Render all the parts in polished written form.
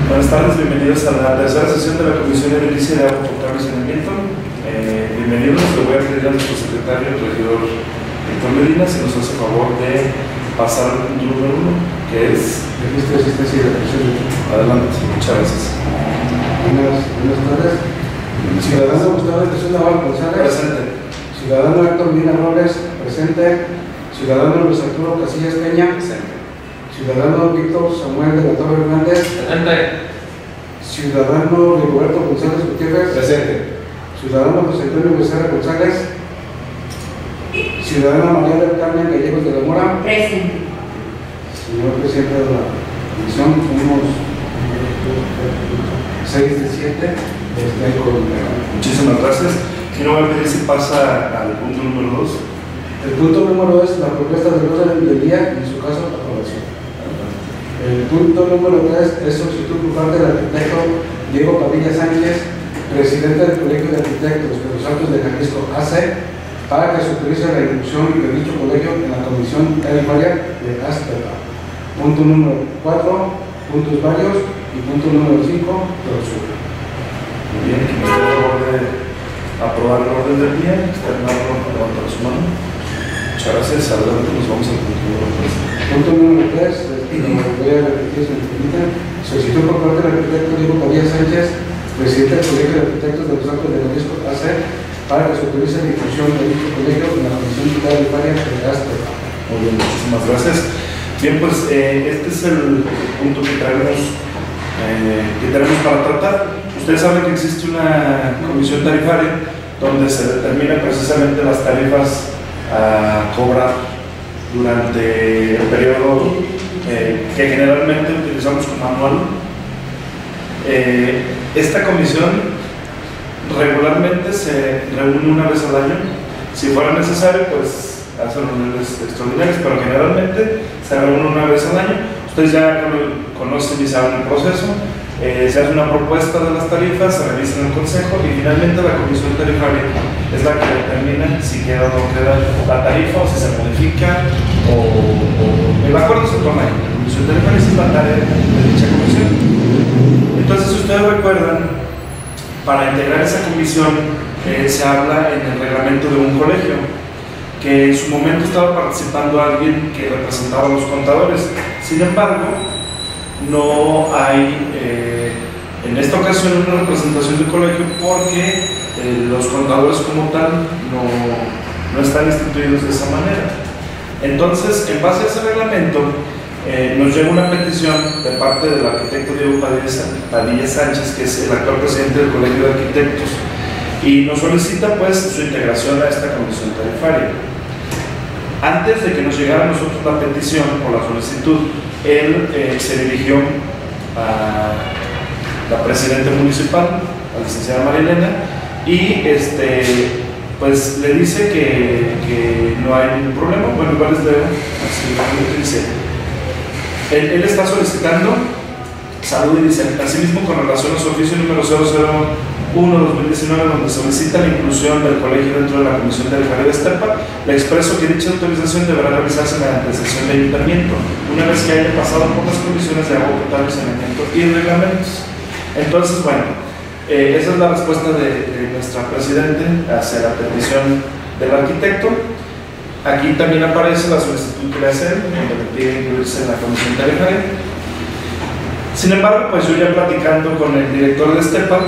Buenas tardes, bienvenidos a la tercera sesión de la Comisión Edilicia de Agua Potable y Saneamiento. Bienvenidos, le voy a pedir a nuestro secretario, el regidor Héctor Medina, si nos hace favor de pasar al punto número 1, que es registro de asistencia y represión. Adelante, muchas gracias. Buenas tardes. Ciudadano Gustavo de Jesús Navarro González. Presente. Ciudadano Héctor Medina Robles. Presente. Ciudadano Luis Arturo Casillas Peña. Presente. Ciudadano Víctor Samuel de la Torre Hernández. Presente. Ciudadano Roberto González Gutiérrez. Presente. Ciudadano José Antonio Becerra González. Ciudadana María del Carmen Gallegos de la Mora. Presente. Señor presidente de la comisión, tenemos 6 de 7. Muchísimas gracias. Y no voy a pedir si pasa al punto número 2. El punto número 2 es la propuesta del orden del día y en su caso aprobación. El punto número 3 es solicitud por parte del arquitecto Diego Padilla Sánchez, presidente del Colegio de Arquitectos de los Altos de Jalisco AC, para que se autorice la inclusión de dicho colegio en la comisión tarifaria de ASTEPA. Punto número 4, puntos varios, y punto número 5, clausura. Muy bien, ¿quién está a favor de aprobar el orden del día? Externarlo, levantar su mano. Muchas gracias. Adelante, nos vamos al punto número 3. Punto número 3, voy a repetir si me permiten. Solicitud por parte del arquitecto Diego Padilla Sánchez, presidente del Colegio de Arquitectos de los Altos de Jalisco AC, para que se autorice la inclusión de dicho colegio en la comisión tarifaria de ASTEPA. Muy bien, muchísimas gracias. Bien, pues este es el punto que tenemos para tratar. Ustedes saben que existe una comisión tarifaria donde se determinan precisamente las tarifas a cobrar durante el periodo que generalmente utilizamos como anual. Esta comisión regularmente se reúne una vez al año. Si fuera necesario, pues hace reuniones extraordinarias, pero generalmente se reúne una vez al año. Ustedes ya conocen y saben el proceso. Se hace una propuesta de las tarifas, se revisa en el consejo y finalmente la comisión tarifaria es la que determina si queda o no queda la tarifa, o si se modifica o el acuerdo se toma ahí. La comisión tarifaria es la tarea de dicha comisión. Entonces, si ustedes recuerdan, para integrar esa comisión se habla en el reglamento de un colegio, que en su momento estaba participando alguien que representaba a los contadores. Sin embargo, no hay en esta ocasión una representación del colegio porque los contadores como tal no están instituidos de esa manera. Entonces, en base a ese reglamento, nos llega una petición de parte del arquitecto Diego Padilla Sánchez, que es el actual presidente del Colegio de Arquitectos, y nos solicita pues su integración a esta comisión tarifaria. Antes de que nos llegara a nosotros la petición o la solicitud, él se dirigió a la presidenta municipal, a la licenciada María Elena, y pues le dice que no hay ningún problema. Bueno, igual les leo, así dice. Él está solicitando salud y dice: asimismo, con relación a su oficio número 001/2019, donde solicita la inclusión del colegio dentro de la comisión tarifaria de ASTEPA, le expreso que dicha autorización deberá realizarse mediante sesión de ayuntamiento, una vez que haya pasado por las comisiones de agua potable, saneamiento y reglamentos. Entonces, bueno, esa es la respuesta de nuestra presidente hacia la petición del arquitecto. Aquí también aparece la solicitud que le hacen, donde le pide incluirse en la comisión tarifaria. Sin embargo, pues yo ya platicando con el director de ASTEPA,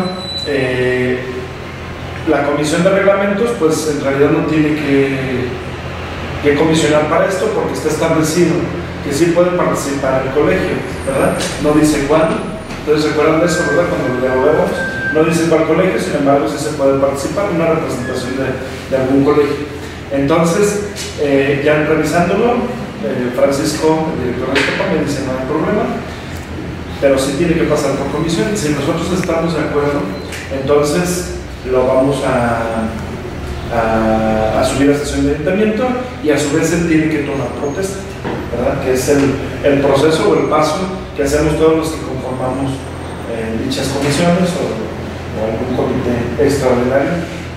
la comisión de reglamentos pues en realidad no tiene que comisionar para esto, porque está establecido que sí puede participar el colegio, ¿verdad? No dice cuándo. Entonces, ¿recuerdan de eso, verdad? Cuando lo vemos, no dice cuál colegio, sin embargo sí se puede participar en una representación de algún colegio. Entonces, ya revisándolo, Francisco, el director de ASTEPA, me dice: no hay problema, pero sí tiene que pasar por comisión. Si nosotros estamos de acuerdo, entonces lo vamos a subir a sesión de ayuntamiento, y a su vez él tiene que tomar protesta, ¿verdad? Que es el proceso o el paso que hacemos todos los que conformamos dichas comisiones o algún comité extraordinario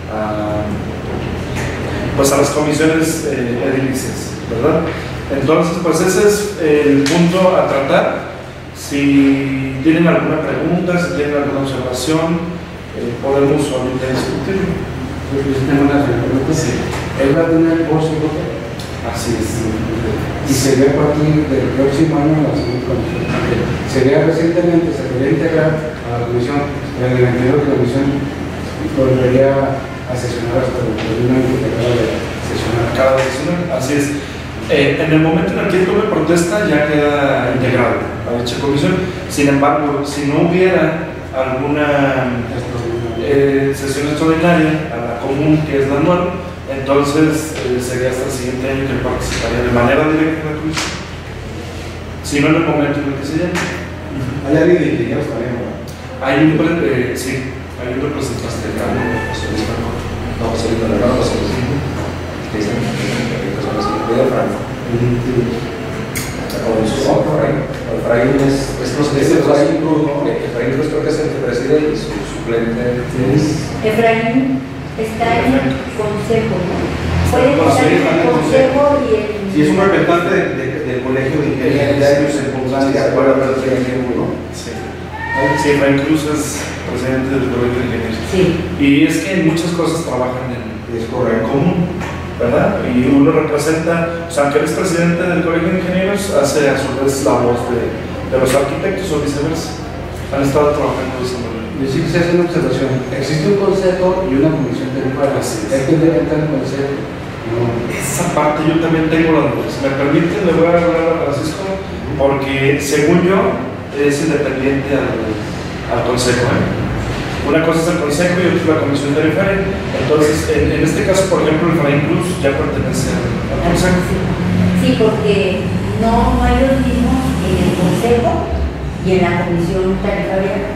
pues a las comisiones edilicias, ¿verdad? Entonces, pues ese es el punto a tratar. Si tienen alguna pregunta, si tienen alguna observación, podemos ahorita discutirlo. Pues tengo una pregunta. Sí. Él va a tener voz y voto. Así es. Y sería a partir del próximo año la segunda comisión. Sería recientemente, se quería integrar a la comisión, en el anterior comisión volvería a sesionar hasta el un año que acaba de sesionar. Cada sesión, así es. En el momento en el que tome protesta ya queda integrado a dicha comisión. Sin embargo, si no hubiera alguna sesión extraordinaria, a la común que es la anual, entonces sería hasta el siguiente año que participaría de manera directa en la comisión. Si no en el momento en el que se llame. ¿Hay alguien de ingenieros también? Hay un sí, hay un representante de cada uno. Efraín Cruz creo que es el que preside y su suplente es... Efraín está en el consejo, ¿no? Puede estar en el consejo y el... Si es un representante del colegio de ingeniería, ya ellos se pondrán de acuerdo a lo que hay uno. Sí. Sí, Efraín Cruz es presidente del colegio de ingenieros. Sí. Y es que en muchas cosas trabajan en común, ¿verdad? Y uno representa, o sea, aunque él es presidente del colegio de ingenieros, hace a su vez la voz de los arquitectos o viceversa. Han estado trabajando de esa manera. Yo sí quisiera hacer una observación. Existe un consejo y una comisión tarifaria. Así es. ¿Es que debe entrar el consejo? No. Esa parte yo también tengo la duda. Si me permiten, le voy a hablar a Francisco, porque según yo es independiente al consejo. Una cosa es el consejo y otra es la comisión tarifaria. Entonces, en este caso, por ejemplo, el Efraín Cruz ya pertenece al consejo. Sí, porque no hay los mismos en el consejo y en la comisión tarifaria.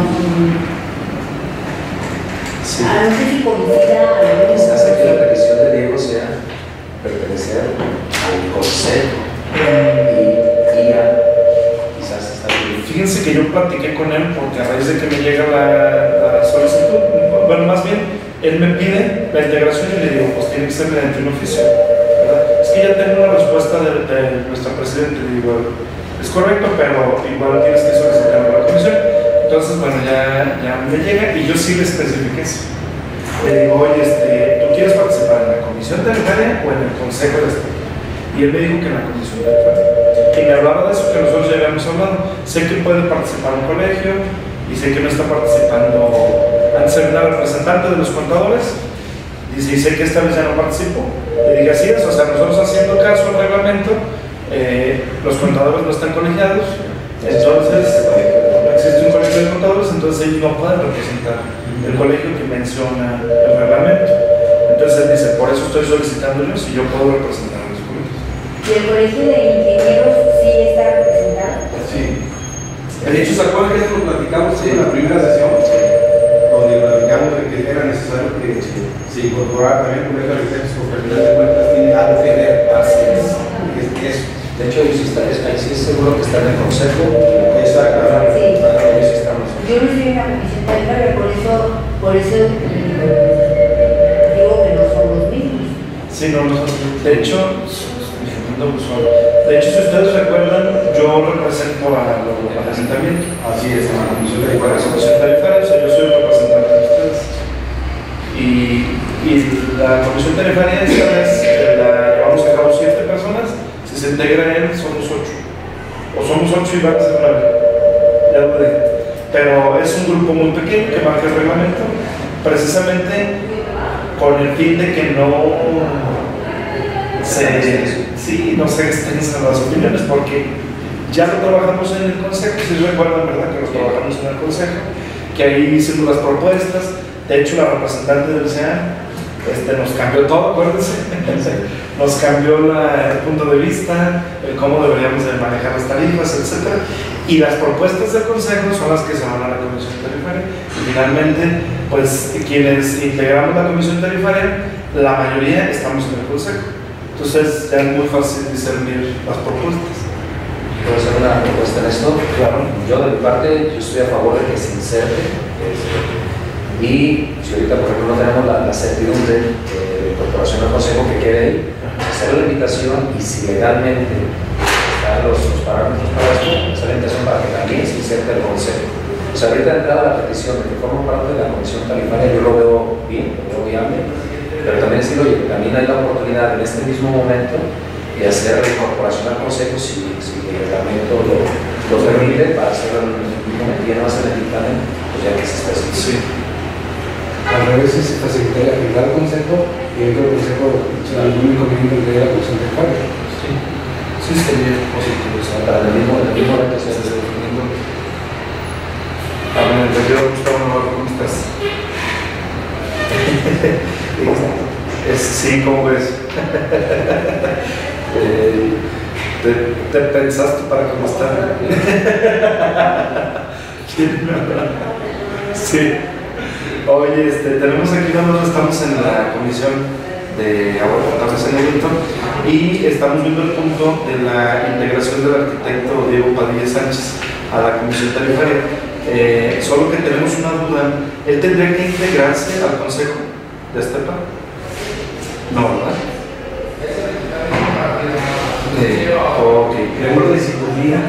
Sí. No sé si coincida a Quizás aquí la petición de Diego sea pertenecer al consejo y quizás está bien. Fíjense que yo platiqué con él porque a raíz de que me llega la solicitud, bueno, más bien, él me pide la integración y le digo, pues tiene que ser mediante un oficio, ¿verdad? Es que ya tengo una respuesta de nuestra presidenta, le digo, es correcto, pero igual tienes que solicitarlo a la comisión. Entonces, bueno, ya me llega y yo sí le especifiqué eso. Le digo, oye, ¿tú quieres participar en la comisión tarifaria o en el consejo de esto? Y él me dijo que en la comisión tarifaria. Y me hablaba de eso que nosotros ya habíamos hablado. Sé que puede participar un colegio y sé que no está participando, antes era una representante de los contadores. Dice, y sé que esta vez ya no participo. Le dije, así es, o sea, nosotros haciendo caso al reglamento, los contadores no están colegiados, entonces no existe un colegio de contadores, entonces ellos no pueden representar el colegio que menciona el reglamento. Entonces él dice, por eso estoy solicitando yo si yo puedo representar a los colegios. ¿Y el colegio de ingenieros sí está representado? Sí. De hecho, ¿se acuerdan que esto lo platicamos en la primera sesión? Donde platicamos de que era necesario que se incorporara también colegio de arquitectos, porque al final de cuentas tiene algo que ver. Así es. De hecho, ahí sí es seguro que está en el consejo. Exacto. Sí. Ahí sí estamos. Yo no estoy en la comisión tarifaria, por eso digo que no son los mismos. Sí, no, de hecho, si ustedes recuerdan, yo represento al ayuntamiento. Así es, en la comisión de Para la comisión tarifaria, o sea, yo soy el representante de ustedes. Y la comisión tarifaria esta vez la llevamos a cabo 7 personas. Si se integra él, somos 8. O somos 8 y van a ser 9. Ya lo dije. Pero es un grupo muy pequeño que marca el reglamento, precisamente con el fin de que no se extensan las opiniones, porque ya lo trabajamos en el consejo. Si recuerdan, ¿verdad? Que lo trabajamos en el consejo, que ahí hicimos las propuestas. De hecho, la representante del CEA nos cambió todo, acuérdense. Nos cambió el punto de vista, el cómo deberíamos de manejar las tarifas, etc. Y las propuestas del consejo son las que se van a la comisión tarifaria. Y finalmente, pues quienes integramos la comisión tarifaria, la mayoría estamos en el consejo. Entonces ya es muy fácil discernir las propuestas. ¿Puedo hacer una propuesta en esto? Claro. Yo de mi parte, yo estoy a favor de que se inserte. Y si ahorita, por ejemplo, no tenemos la certidumbre de incorporación al consejo que quede ahí, hacer la invitación y si legalmente está dejar los parámetros para esto, esa es la intención para que también se inserte el consejo. O sea, ahorita de entrada la petición de que forma parte de la comisión tarifaria, yo lo veo bien, lo veo viable, pero también decir, oye, también hay la oportunidad en este mismo momento de hacer la incorporación al consejo si el reglamento lo permite para hacer el mismo metido más en el dictamen, pues ya que se especifica. Sí. Al revés, se facilitaría aplicar el consejo y dentro del consejo algún inconveniente de la comisión tarifaria. Sí, sí sería positivo. Para el mismo momento se hace el yo, Gustavo Navarro, ¿cómo estás? Sí, ¿cómo ves? ¿Te pensaste para contestar? Sí. Oye, tenemos aquí donde estamos en la comisión de agua potable y saneamiento y estamos viendo el punto de la integración del arquitecto Diego Padilla Sánchez a la comisión tarifaria. Solo que tenemos una duda, ¿él tendría que integrarse al consejo de Estepa? No, ¿verdad? Ok. Recuerdo de psicología.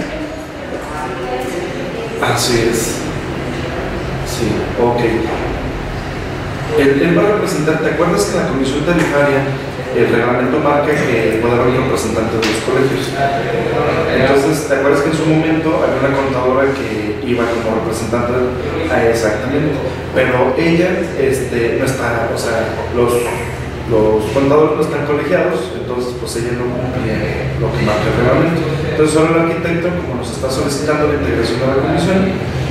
Así es. Sí, ok. Él va a representar, ¿te acuerdas que en la comisión tarifaria el reglamento marca que puede haber un representante de los colegios? Entonces, ¿te acuerdas que en su momento había una contadora que iba como representante? Exactamente. Pero ella no está, o sea, los contadores no están colegiados, entonces pues ella no cumple lo que marca el reglamento. Entonces, solo el arquitecto, como nos está solicitando la integración de la comisión,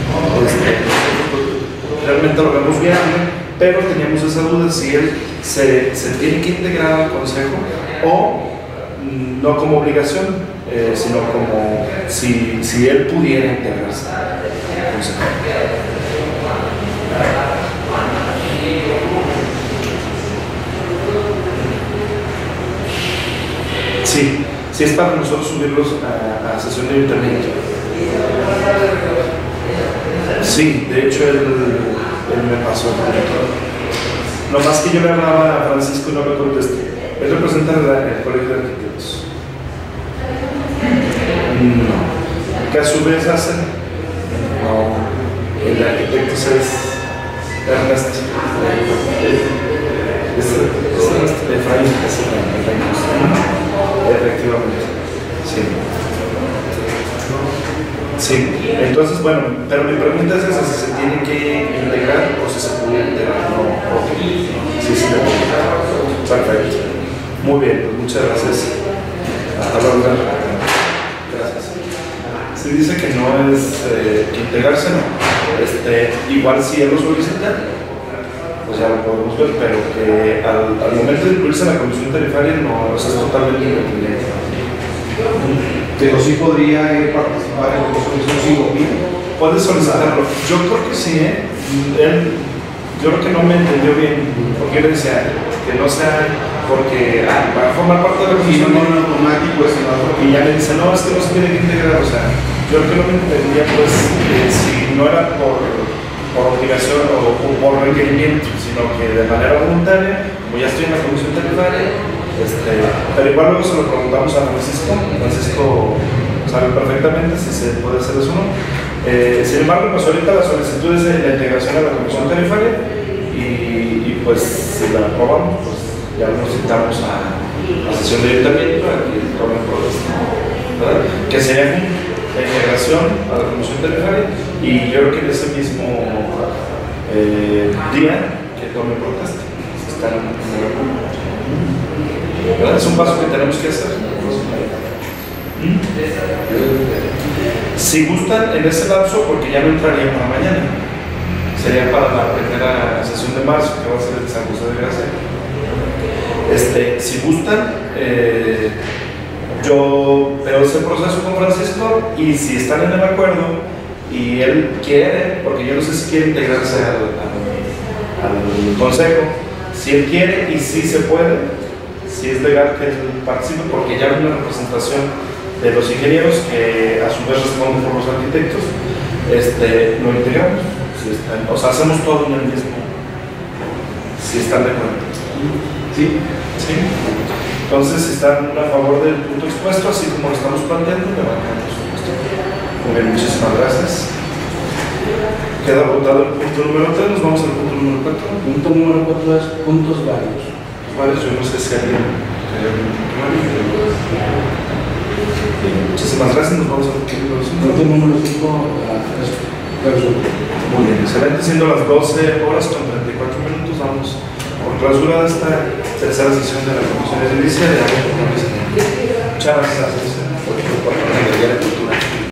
realmente lo vemos viable, pero teníamos esa duda si él se tiene que integrar al consejo o no como obligación, sino como si él pudiera integrarse al consejo. Sí, sí es para nosotros subirlos a sesión de ayuntamiento. Sí, de hecho él me pasó. Lo más que yo le hablaba a Francisco y no me contesté. Él representa el Colegio de Arquitectos. No. Que a su vez hacen. No. El arquitecto es Ernesto. Es Efraín. Efectivamente. Sí. Sí, entonces bueno, pero mi pregunta es esa, si se tiene que integrar o si se puede integrar. No, okay. Sí, sí, perfecto. Muy bien, pues muchas gracias. Hasta luego. Gracias. Se dice que no es que integrarse, no. Igual si él lo solicita, pues ya lo podemos ver, pero que al momento de incluirse en la comisión tarifaria no, es totalmente independiente. Pero sí podría participar en la comisión sin opinión. Puedes solicitarlo. Yo creo que sí, yo creo que no me entendió bien, porque él decía que no sea, porque para formar parte de la comisión no en automático, y ya me dice, no, es que no se tiene que integrar, o sea, yo creo que no me entendía, pues, si no era por obligación o por requerimiento, sino que de manera voluntaria, como ya estoy en la comisión tarifaria, pero igual luego se lo preguntamos a Francisco. Francisco sabe perfectamente si se puede hacer eso o no. Sin embargo, pues ahorita la solicitud es de la integración a la comisión tarifaria y pues si la aprobamos, pues ya nos citamos a sesión de ayuntamiento a que tomen protesta, ¿verdad? Que sería la integración a la comisión tarifaria y yo creo que en ese mismo día que tomen protesta, si están en el acuerdo. Es un paso que tenemos que hacer. Si gustan en ese lapso, porque ya no entraría para mañana, sería para la primera sesión de marzo, que va a ser en San José de Gracia. Si gustan, yo veo ese proceso con Francisco y si están en el acuerdo y él quiere, porque yo no sé si quiere integrarse al consejo, si él quiere y si se puede. Si es legal que él participe, porque ya hay una representación de los ingenieros que a su vez responden por los arquitectos, lo integramos, o sea, hacemos todo en el mismo, si están de acuerdo. Sí. Sí. Entonces, si están a favor del punto expuesto, así como lo estamos planteando, levanten por supuesto. Muy bien, muchísimas gracias. Queda votado el punto número 3, nos vamos al punto número 4. Punto número 4 es puntos varios. Vale, yo no sé si alguien muchísimas gracias, nos vamos al punto número 5. Punto número 5 es clausura. Muy bien, excelente, siendo las 12 horas con 34 minutos, vamos por clausura esta tercera sesión de la Comisión de Edilicia de Agua Potable. Muchas gracias.